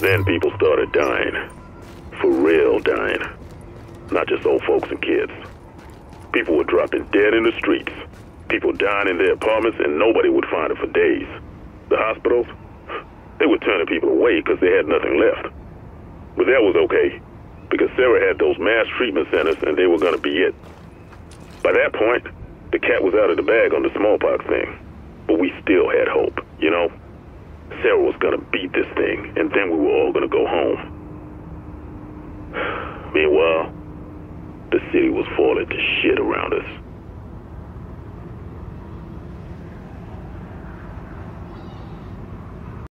Then people started dying. For real dying. Not just old folks and kids. People were dropping dead in the streets. People dying in their apartments and nobody would find them for days. The hospitals, they were turning people away because they had nothing left. But that was okay, because Sarah had those mass treatment centers and they were going to be it. By that point, the cat was out of the bag on the smallpox thing. But we still had hope, you know? Sarah was going to beat this thing, and then we were all going to go home. Meanwhile, the city was falling to shit around us.